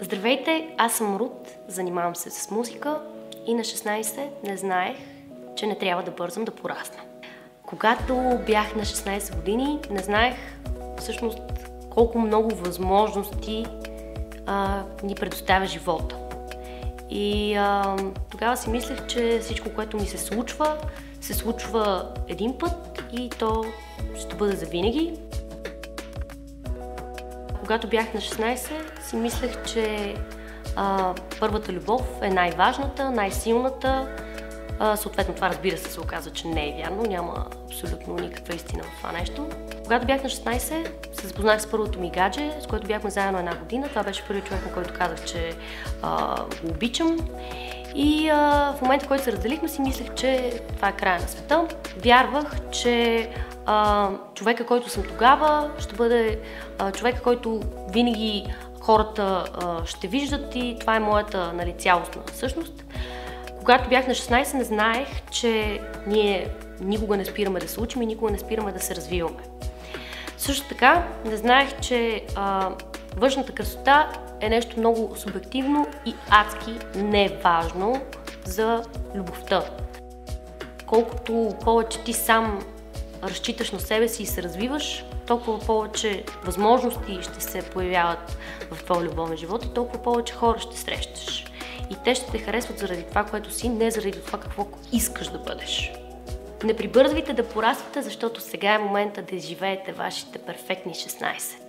Здравейте, аз съм Рут, занимавам се с музика и на 16 не знаех, че не трябва да бързам да порасна. Когато бях на 16 години, не знаех всъщност колко много възможности ни предоставя живота. И тогава си мислех, че всичко, което ми се случва един път и то ще бъде завинаги. Когато бях на 16, си мислех, че първата любов е най-важната, най-силната. Съответно, това разбира се оказа, че не е вярно, няма абсолютно никаква истина в това нещо. Когато бях на 16, се запознах с първото ми гадже, с което бяхме заедно една година. Това беше първият човек, на който казах, че го обичам. И в момента, в който се разделихме, си мислех, че това е края на света. Вярвах, че човека, който съм тогава, ще бъде човека, който винаги хората ще виждат и това е моята цялостна същност. Когато бях на 16, не знаех, че ние никога не спираме да се учим и никога не спираме да се развиваме. Също така, не знаех, че външната красота е нещо много субективно и адски неважно за любовта. Колкото повече ти сам разчиташ на себе си и се развиваш, толкова повече възможности ще се появяват в твоя любовен живот и толкова повече хора ще срещаш. И те ще те харесват заради това, което си, не заради това какво искаш да бъдеш. Не прибързвайте да пораствате, защото сега е момента да изживеете вашите перфектни 16.